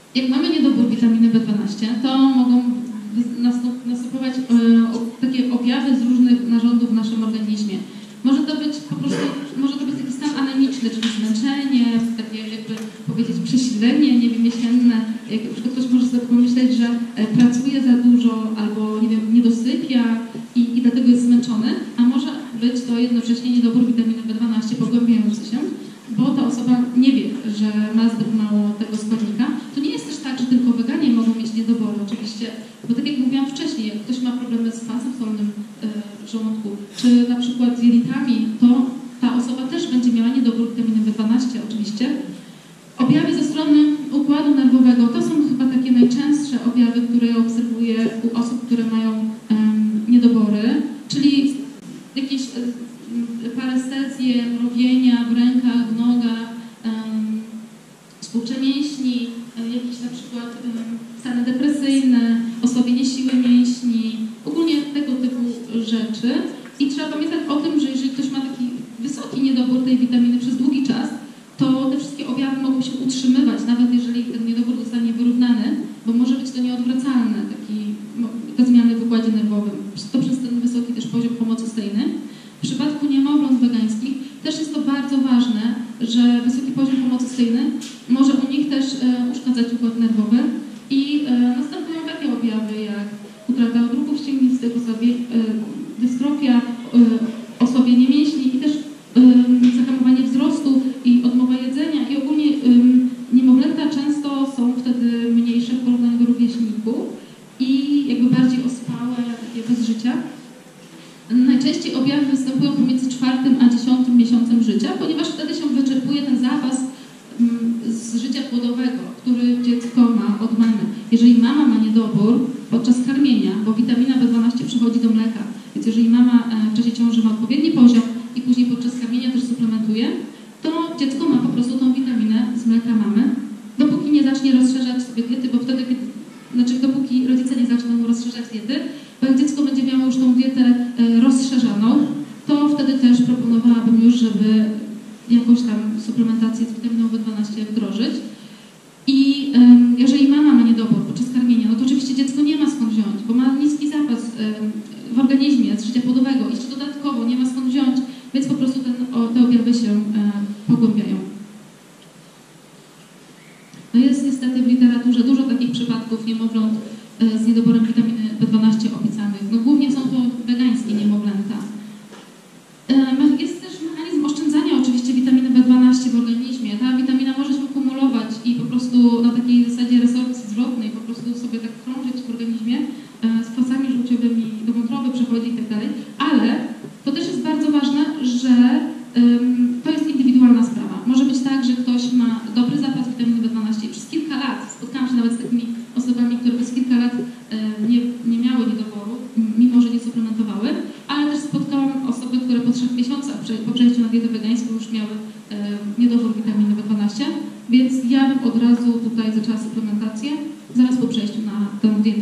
Jak mamy niedobór witaminy B12, to mogą następować takie objawy z różnych narządów w naszym organizmie. Może to być po prostu, może to być taki stan anemiczny, czyli zmęczenie, takie jakby powiedzieć przesilenie, nie wiem, jesienne. Jak na przykład ktoś może sobie pomyśleć, że pracuje za dużo albo nie wiem, nie dosypia i dlatego jest zmęczony, a może być to jednocześnie niedobór witaminy B12 pogłębiający się, bo ta osoba nie wie, że ma zbyt mało tego składnika. To nie jest też tak, że tylko weganie mogą mieć niedobory oczywiście, bo tak jak mówiłam wcześniej, jak ktoś ma problemy z kwasem solnym w żołądku, czy na przykład z jelitami, to ta osoba też będzie miała niedobór witaminy B12 oczywiście. Objawy ze strony układu nerwowego to są chyba takie najczęstsze objawy, które ja obserwuję u osób, które mają niedobory, czyli jakieś parestezje, mrowienia w rękach, w nogach, spłucze mięśni, jakieś na przykład stany depresyjne, osłabienie siły mięśni, ogólnie tego typu rzeczy. I trzeba pamiętać o tym, że jeżeli ktoś ma taki wysoki niedobór tej witaminy przez długi czas, to te wszystkie objawy mogą się utrzymywać, nawet jeżeli ten niedobór zostanie wyrównany, bo może być to nieodwracalne, te zmiany w układzie nerwowym. To przez ten wysoki też poziom homocystejny. W przypadku niemowląt wegańskich też jest to bardzo ważne, że wysoki poziom homocystejny może u nich też uszkadzać układ nerwowy i następują takie objawy jak utrata odruchów ścięgnistych, dystrofia, osłabienie mięśni i też zahamowanie wzrostu i odmowa jedzenia i ogólnie niemowlęta często są wtedy mniejsze w porównaniu do rówieśników i jakby bardziej ospałe, takie bez życia. Najczęściej objawy występują pomiędzy 4. a 10. miesiącem życia, ponieważ wtedy się wyczerpuje ten zapas z życia płodowego, który dziecko ma od mamy. Jeżeli mama ma niedobór podczas karmienia, bo witamina B12 przychodzi do mleka, więc jeżeli mama w czasie ciąży ma odpowiedni poziom i później podczas karmienia też suplementuje, to dziecko ma po prostu tą witaminę z mleka mamy, dopóki nie zacznie rozszerzać sobie diety, bo wtedy, dopóki rodzice nie zaczną rozszerzać diety, bo jak dziecko będzie miało już tą dietę rozszerzaną, to wtedy też proponowałabym już, żeby jakąś tam suplementację z witaminą B12 wdrożyć. I jeżeli mama ma niedobór podczas karmienia, no to oczywiście dziecko nie ma skąd wziąć, bo ma niski zapas w organizmie z życia płodowego. Jeszcze dodatkowo nie ma skąd wziąć, więc po prostu te objawy się pogłębiają. No jest niestety w literaturze dużo takich przypadków niemowląt z niedoborem witaminy B12 opisanych. No głównie są to wegańskie niemowlęta. Jest też mechanizm oszczędzania oczywiście witaminy B12 w organizmie. Ta witamina może się kumulować i po prostu na takiej zasadzie resorpcji zwrotnej po prostu sobie tak krążyć w organizmie z kwasami żółciowymi do wątroby przechodzi i tak dalej. Ale to też jest bardzo ważne, że to jest indywidualna sprawa. Może być tak, że ktoś ma dobry zapas witaminy B12 i przez kilka lat, spotkałam się nawet z takimi osobami, które przez kilka lat nie miały niedoboru, mimo że nie suplementowały, ale też spotkałam osoby, które po 3 miesiącach po przejściu na dietę wegańską już miały niedobór witaminy B12, więc ja bym od razu tutaj zaczęła suplementację zaraz po przejściu na tę dietę.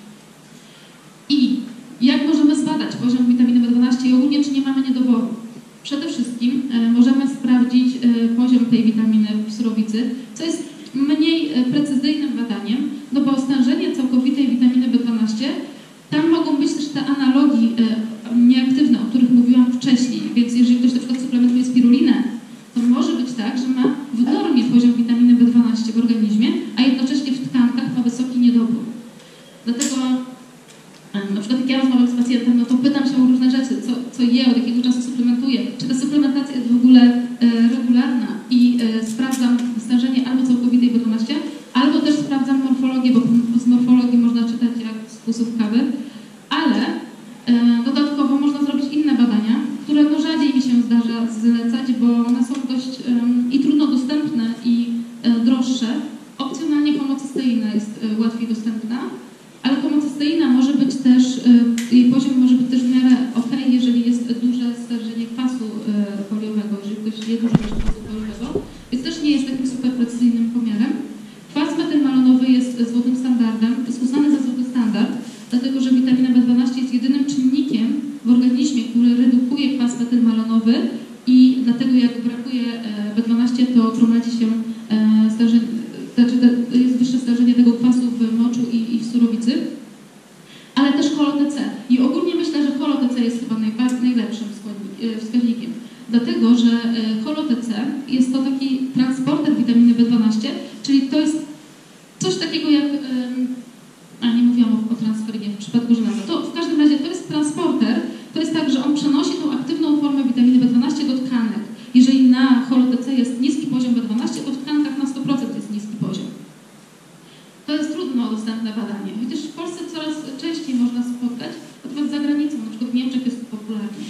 I jak możemy zbadać poziom witaminy B12 i ogólnie czy nie mamy niedoboru? Przede wszystkim możemy sprawdzić poziom tej witaminy w surowicy, co jest mniej precyzyjnym badaniem, no bo stężenie całkowitej witaminy B12, tam mogą być też te analogii nieaktywne, o których mówiłam wcześniej, więc jeżeli ktoś na przykład suplementuje spirulinę, to może być tak, że ma w normie poziom witaminy B12 w organizmie, a jednocześnie w tkankach ma wysoki niedobór. Dlatego na przykład jak ja rozmawiam z pacjentem, no to pytam się o różne rzeczy, co je, od jakiego czasu suplementuje, czy ta suplementacja jest w ogóle regularna i sprawdzam stężenie albo całkowitej B12, albo też sprawdzam morfologię, bo z morfologii można czytać jak z pulsów kawy, ale dodatkowo można zrobić inne badania, które no rzadziej mi się zdarza zlecać, bo one są dość i trudno dostępne i droższe. Opcjonalnie homocysteina jest łatwiej dostępna, ale homocysteina może być też, jej poziom może być też w miarę ok, jeżeli jest duże stężenie kwasu foliowego, jeżeli ktoś je dużo kwasu foliowego, więc też nie jest takim super precyzyjnym pomiarem. Kwas metylmalonowy jest złotym standardem, jest uznany za złoty standard, dlatego że witamina B12 jest jedynym czynnikiem w organizmie, który redukuje kwas metylmalonowy i dlatego jak brakuje B12, to gromadzi się jest wyższe stężenie surowicy, ale też Holo-TC. I ogólnie myślę, że Holo-TC jest chyba najlepszym wskaźnikiem. Dlatego, że Holo-TC jest to taki transporter witaminy B12, czyli to jest coś takiego jak... nie mówiłam o transferinie w przypadku żelaza. To w każdym razie to jest transporter, to jest tak, że on przenosi tą aktywną formę witaminy B12 do tkanek. Jeżeli na Holo-TC jest niski poziom B12, to w tkankach na 100% jest niski poziom. To jest trudno dostępne badanie, chociaż w Polsce coraz częściej można spotkać, natomiast za granicą, na przykład w Niemczech jest to popularne.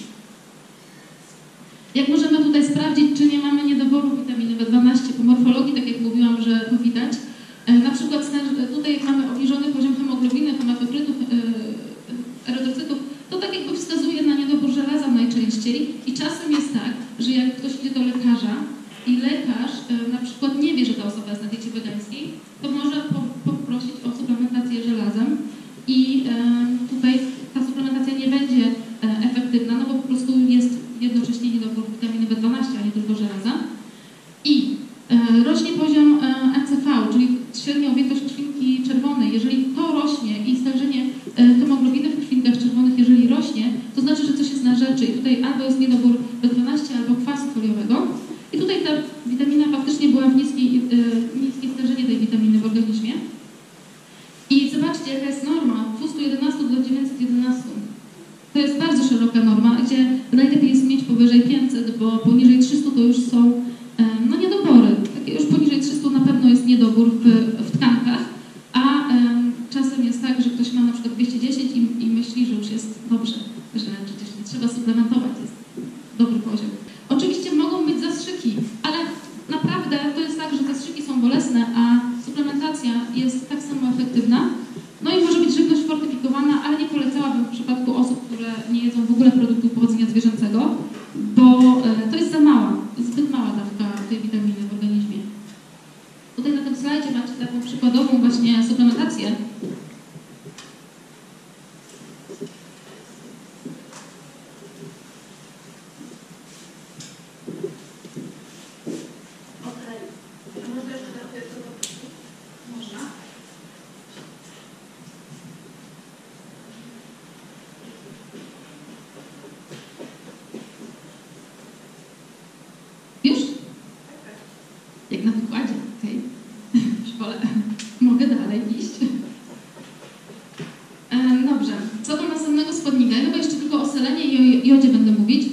Jak możemy tutaj sprawdzić, czy nie mamy niedoboru witaminy B12 po morfologii, tak jak mówiłam, że to widać. Na przykład tutaj mamy obniżony poziom hemoglobiny, hematokrytów, erytrocytów. To tak jakby wskazuje na niedobór żelaza najczęściej i czasem jest tak, że jak ktoś idzie do lekarza i lekarz na przykład nie wie, że ta osoba jest na diecie wegańskiej, to może poprosić o suplementację żelazem i tutaj ta suplementacja nie będzie efektywna, no bo po prostu jest jednocześnie niedobór witaminy B12, a nie tylko żelaza. I rośnie poziom NCV, czyli średnia objętość krwinki czerwonej. Jeżeli to rośnie i stężenie hemoglobiny w krwinkach czerwonych, jeżeli rośnie, to znaczy, że coś jest na rzeczy. I tutaj albo jest niedobór B12, albo kwasu foliowego. I tutaj ta witamina faktycznie była w niskie stężenie tej witaminy w organizmie. I zobaczcie, jaka jest norma. 211 do 911. To jest bardzo szeroka norma, gdzie najlepiej jest mieć powyżej 500, bo poniżej 300 to już są niedobory. Takie już poniżej 300 na pewno jest niedobór w tkankach, a czasem jest tak, że ktoś ma na przykład 210 i myśli, że już jest dobrze, że przecież nie trzeba suplementować, jest dobry poziom. Oczywiście mogą być zastrzyki, ale naprawdę to jest tak, że zastrzyki są bolesne, a suplementacja jest tak samo efektywna. No i może być żywność fortyfikowana, ale nie polecałabym w przypadku osób, które nie jedzą w ogóle produktów pochodzenia zwierzęcego, bo to jest za mała, zbyt mała dawka tej witaminy w organizmie. Tutaj na tym slajdzie macie taką przykładową właśnie suplementację. Jak na wykładzie, okej. W szkole. Mogę dalej iść. Dobrze. Co do następnego składnika? Ja chyba jeszcze tylko o selenie i jodzie będę mówić.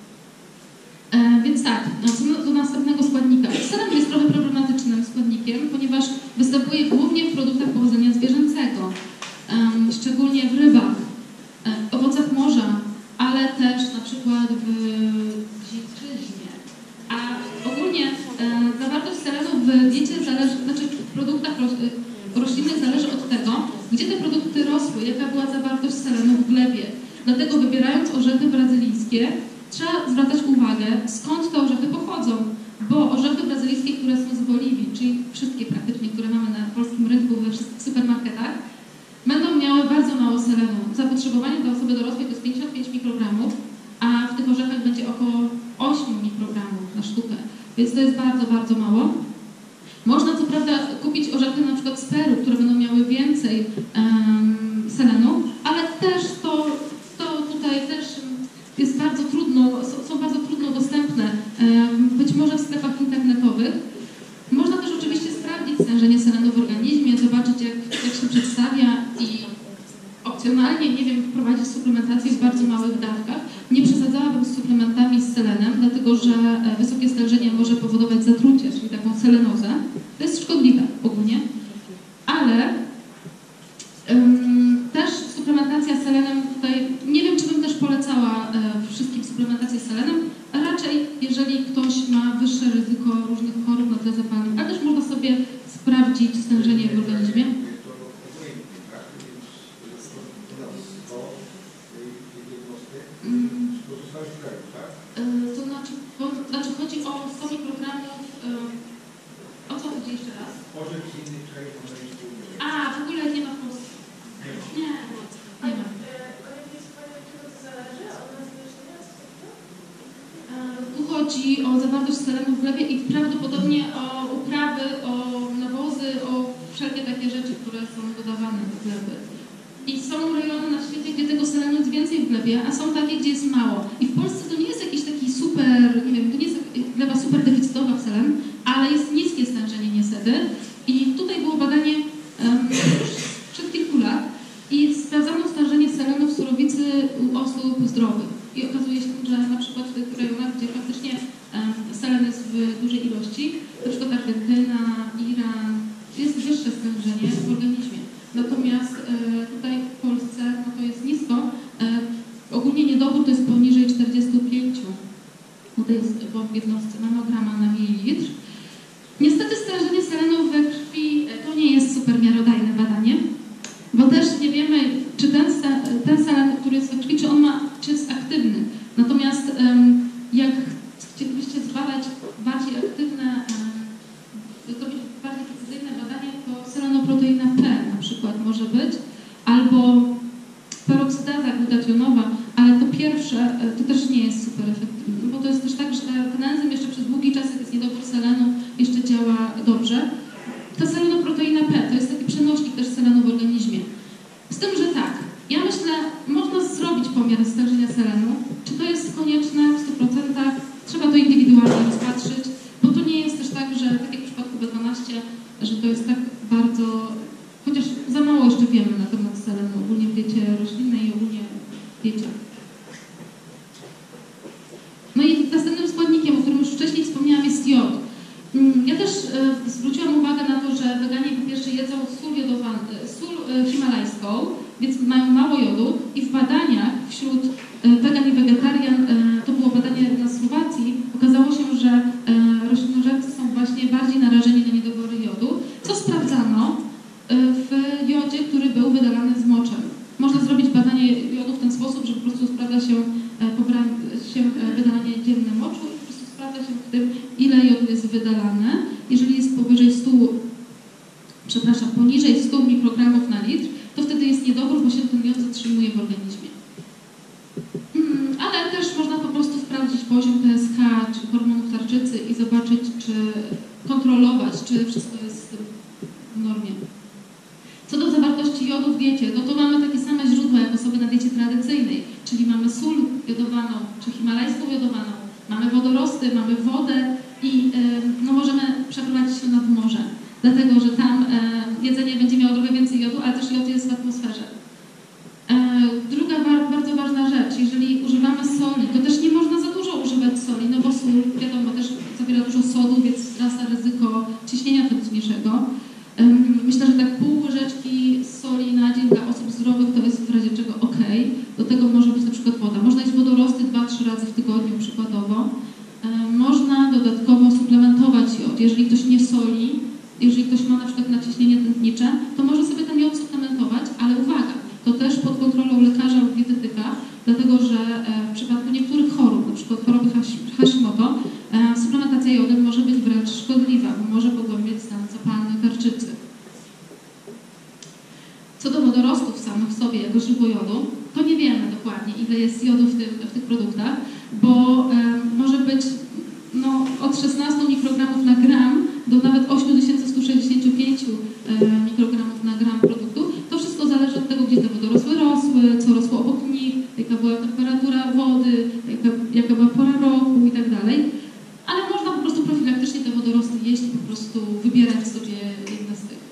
Więc tak, co do następnego składnika. Selen jest trochę problematycznym składnikiem, ponieważ występuje głównie w produktach pochodzenia zwierzęcego, szczególnie w rybach, owocach morza, ale też na przykład w dziczyźnie. A ogólnie zawartość selenu w diecie zależy, w produktach roślinnych zależy od tego, gdzie te produkty rosły, jaka była zawartość selenu w glebie. Dlatego wybierając orzechy brazylijskie, trzeba zwracać uwagę, skąd te orzechy pochodzą, bo orzechy brazylijskie, które są z Boliwii, czyli wszystkie praktycznie, które mamy na polskim rynku, we wszystkich supermarketach, będą miały bardzo mało selenu. Zapotrzebowanie dla osoby dorosłej to jest 55 mikrogramów, a w tych orzechach będzie około 8 mikrogramów na sztukę, więc to jest bardzo, bardzo mało. Można co prawda kupić orzechy na przykład z Peru, które będą miały więcej selenu, ale też to tutaj też jest bardzo trudno, są bardzo trudno dostępne, być może w sklepach internetowych. Można też oczywiście sprawdzić stężenie selenu w organizmie, zobaczyć jak się przedstawia i opcjonalnie, nie wiem, wprowadzić suplementację w bardzo małych dawkach. Nie przesadzałabym z suplementami z selenem, dlatego że wysokie stężenie może powodować zatrucie, czyli taką selenozę. To jest szkodliwe ogólnie, ale też suplementacja selenem tutaj, nie wiem, czy bym też polecała wszystkim suplementację selenem, a raczej jeżeli ktoś ma wyższe ryzyko różnych chorób na tle zapalnym, ale też można sobie sprawdzić stężenie w organizmie. To znaczy chodzi o 100 mikrogramów. O co chodzi jeszcze raz? A, w ogóle nie ma w Polsce. Nie ma. Tu chodzi o zawartość selenu w glebie i prawdopodobnie o uprawy, o nawozy, o wszelkie takie takie rzeczy, które są dodawane do gleby. I są rejony na świecie, gdzie tego selenu jest więcej w glebie, a są takie, gdzie jest mało. I w Polsce to nie jest jakiś taki super, nie wiem, to nie jest gleba super deficytowa w selen, ale jest niskie stężenie niestety. I tutaj było badanie już przed kilku lat i sprawdzano stężenie selenu w surowicy u osób zdrowych. I okazuje się, że na przykład w tych rejonach, gdzie faktycznie selen jest w dużej ilości, na przykład Argentyna, Iran, jest wyższe stężenie w organizmie. Natomiast tutaj w Polsce no to jest nisko. Ogólnie niedobór to jest poniżej 45. Tutaj jest w jednostce nanograma na mililitr. Niestety stężenie selenu we krwi to nie jest super miarodajne badanie, bo też nie wiemy, czy ten selen, który jest we krwi, czy jest aktywny. Natomiast jak chcielibyście zbadać bardziej aktywne, zrobić bardziej precyzyjne badanie, to selenoproteina P na przykład może być, albo peroksydaza glutationowa, ale to pierwsze to też nie jest super efektywne, bo to jest też tak, że ten enzym jeszcze przez długi czas, jak jest niedobór selenu, jeszcze działa dobrze. Ta selenoproteina P to jest taki przenośnik też selenu w organizmie. Z tym, że tak, ja myślę, można zrobić pomiar stężenia selenu. Czy to jest konieczne w 100%? Trzeba to indywidualnie rozpatrzyć, bo to nie jest też tak, że tak jak w przypadku B12, że to jest tak bardzo, chociaż za mało jeszcze wiemy na temat selenu ogólnie w diecie roślinnej i ogólnie w diecie. No i następnym składnikiem, o którym już wcześniej wspomniałam, jest jod. Ja też zwróciłam uwagę na to, że weganie po pierwsze jedzą sól himalajską, więc mają mało jodu i w badaniach wśród wegan i wegetarian, to było badanie na Słowacji, okazało się, że roślinożercy są właśnie bardziej narażeni na niedobory jodu, co sprawdzano w jodzie, który był wydalany z moczem. Można zrobić badanie jodu w ten sposób, że po prostu sprawdza się wydalanie dzienne moczu i po prostu sprawdza się w tym, ile jodu jest wydalane. Jeżeli jest poniżej 100 mikrogramów na litr, to wtedy jest niedobór, bo się ten jod zatrzymuje w organizmie. Ale też można po prostu sprawdzić poziom TSH czy hormonów tarczycy i zobaczyć, czy kontrolować, czy wszystko jest w normie. Co do zawartości jodu w diecie, no to mamy takie same źródła jak osoby na diecie tradycyjnej, czyli mamy sól jodowaną, czy himalajską jodowaną, mamy wodorosty, mamy wodę i no możemy przeprowadzić się nad morze, dlatego że tam jedzenie będzie miało trochę więcej jodu, ale też jod jest w atmosferze. Druga bardzo ważna rzecz, jeżeli używamy soli, to też nie można za dużo używać soli, no bo sól, wiadomo, też zawiera dużo sodu, więc wzrasta ryzyko ciśnienia tętniczego. Myślę, że tak pół łyżeczki soli na dzień dla osób zdrowych to jest w razie czego ok. Do tego może być na przykład woda. Można jeść wodorosty 2-3 razy w tygodniu przykładowo. Można dodatkowo suplementować jod. Jeżeli ktoś nie soli, jeżeli ktoś ma na przykład naciśnienie tętnicze, to może sobie ten jod suplementować, ale uwaga, to też pod kontrolą lekarza lub dietetyka, dlatego że w przypadku niektórych chorób, na przykład choroby Hashimoto, suplementacja jodem może być wręcz szkodliwa, bo może pogłębiać stan zapalny tarczycy. Co do wodorostów samych w sobie jako źródło jodu, to nie wiemy dokładnie, ile jest jodu w tych produktach, bo może być no, od 16 mikrogramów na gram do nawet 8165 mikrogramów na gram produktu. To wszystko zależy od tego, gdzie te wodorosły rosły, co rosło obok nich, jaka była temperatura wody, jaka była pora roku i tak dalej. Ale można po prostu profilaktycznie te wodorosty jeść i po prostu wybierać sobie jedne z tych.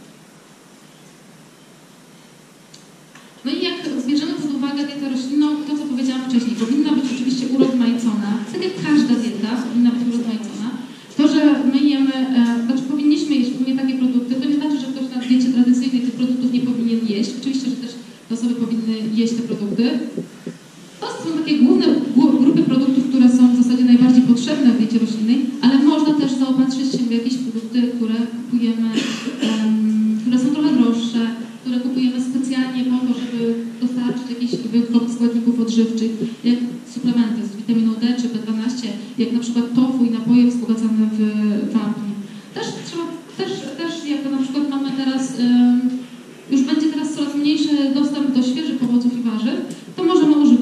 No i jak bierzemy pod uwagę dietę roślinną, to co powiedziałam wcześniej, powinna być oczywiście urozmaicona, tak jak każda dieta powinna być urozmaicona. To, że my jemy, powinniśmy jeść głównie takie produkty, to nie znaczy, że ktoś na diecie tradycyjnej tych produktów nie powinien jeść. Oczywiście, że też te osoby powinny jeść te produkty. To są takie główne grupy produktów, które są w zasadzie najbardziej potrzebne w diecie roślinnej, ale można też zaopatrzyć się w jakieś produkty, które kupujemy, które są trochę droższe, które kupujemy specjalnie po to, żeby dostarczyć jakichś składników odżywczych, jak suplementy z witaminą D czy B12, jak na przykład tofu i napoje wzbogacane w wapń. Też jak na przykład mamy teraz, już będzie teraz coraz mniejszy dostęp do świeżych owoców i warzyw, to możemy używać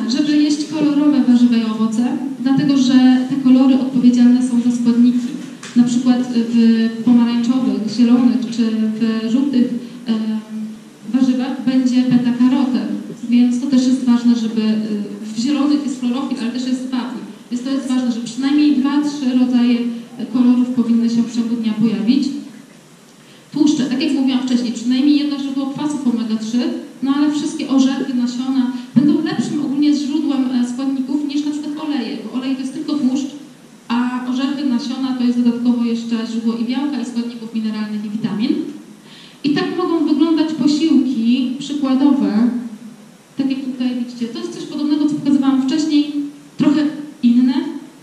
żeby jeść kolorowe warzywa i owoce, dlatego że te kolory odpowiedzialne są za składniki. Na przykład w pomarańczowych, zielonych czy w żółtych warzywach będzie beta-karoten, więc to też jest ważne, żeby w zielonych jest chlorofil, ale też jest wapń. Więc to jest ważne, że przynajmniej 2-3 rodzaje kolorów powinny się w ciągu dnia pojawić. Tłuszcze, tak jak mówiłam wcześniej, przynajmniej jedno źródło kwasów omega-3, no ale wszystkie orzechy, nasiona będą lepszym ogólnie źródłem składników niż na przykład oleje, bo olej to jest tylko tłuszcz, a orzechy, nasiona to jest dodatkowo jeszcze źródło i białka, i składników mineralnych, i witamin. I tak mogą wyglądać posiłki przykładowe, tak jak tutaj widzicie. To jest coś podobnego, co pokazywałam wcześniej, trochę inne.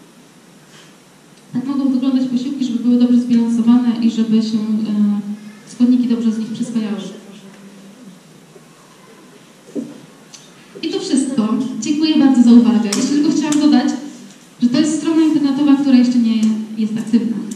Tak mogą wyglądać posiłki, żeby były dobrze zbilansowane i żeby się składniki dobrze z nich przyswajały. I to wszystko. Dziękuję bardzo za uwagę. Jeszcze tylko chciałam dodać, że to jest strona internetowa, która jeszcze nie jest aktywna.